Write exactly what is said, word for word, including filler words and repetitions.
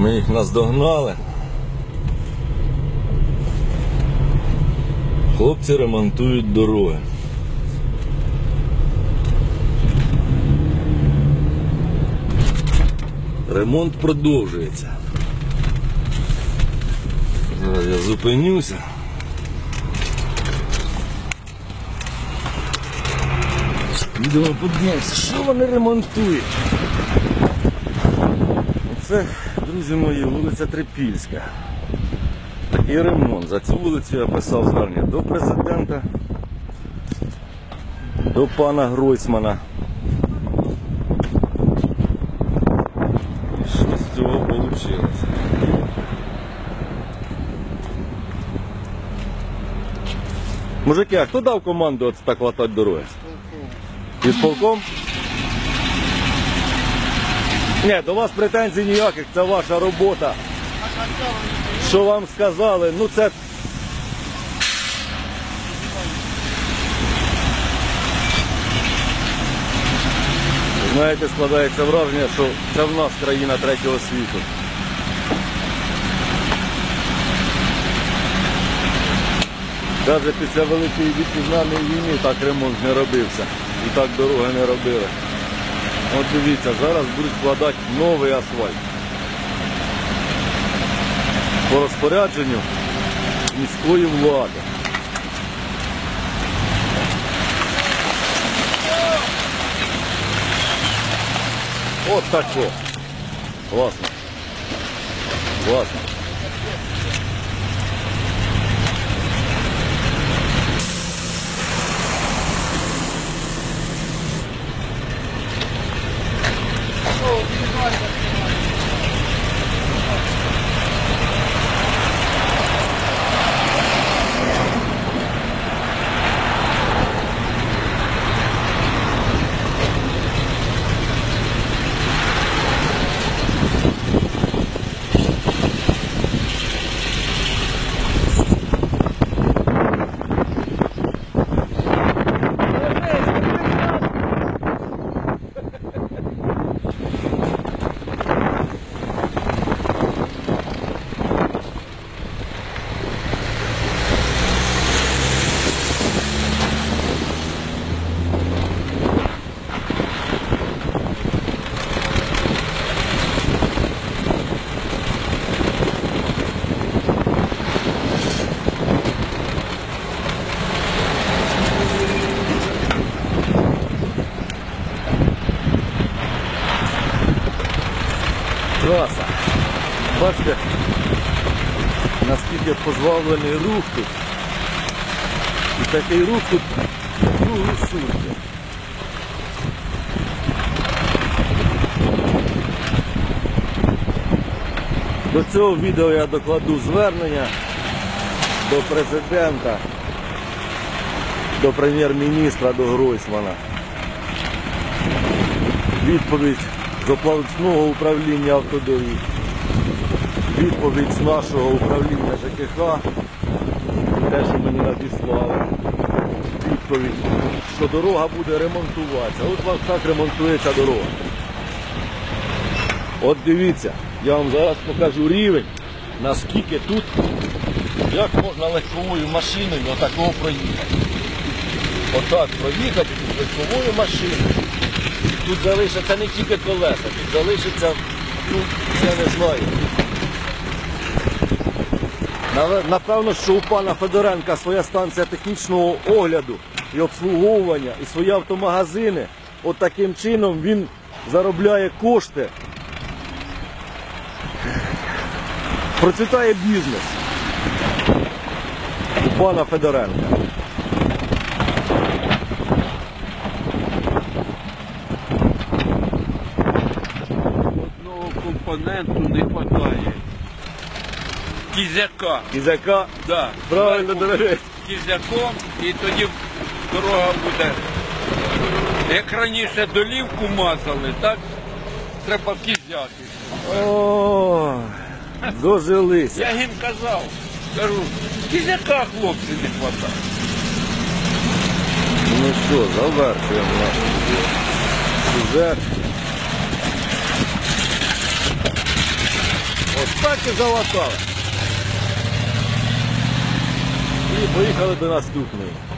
Ми їх наздогнали. Хлопці ремонтують дороги. Ремонт продовжується. Зараз я зупинюся. Йдемо подивимося, що вони ремонтують. Це, друзі мої, вулиця Трипільська. Такий ремонт. За цю вулицю я писав звернення до президента, до пана Гройсмана. І що з цього вийшло? Мужики, а хто дав команду от так латати дороги? Ісполком? Ні, до вас претензій ніяких, це ваша робота. Що вам сказали? Ну це... Знаєте, складається враження, що це в нас країна третього світу. Навіть після Великої Вітчизняної війни так ремонт не робився. І так дороги не робили. От дивіться, зараз будуть вкладати новий асфальт. По розпорядженню міської влади. От тако. Класно. Класно. Траса. Бачите, наскільки позбавлений рух тут. І такий рух тут круглі сутки. До цього відео я докладу звернення до президента, до прем'єр-міністра, до Гройсмана. Відповідь з обласного управління автодоріг, відповідь з нашого управління ЖКХ, те, що мені надіслали, відповідь, що дорога буде ремонтуватися. От вам так ремонтується дорога. От дивіться, я вам зараз покажу рівень, наскільки тут, як можна легковою машиною отакого проїхати. Отак проїхати тут легковою машиною. Тут залишаться не тільки колеса, тут залишиться, ну, я не знаю. Напевно, що у пана Федоренка своя станція технічного огляду і обслуговування, і свої автомагазини. От таким чином він заробляє кошти. Процвітає бізнес у пана Федоренка. Компоненту не вистачає. Кізяка. Кізяка? Да. Правильно, дорогий. Кізяком, і тоді дорога буде. Як раніше долівку мазали, так треба кізяки. О, дожилися. Я їм казав, кажу, кізяка, хлопці, не вистачає. Ну що, завершуємо наш сюжет. Отак і залатали. І поїхали до наступної.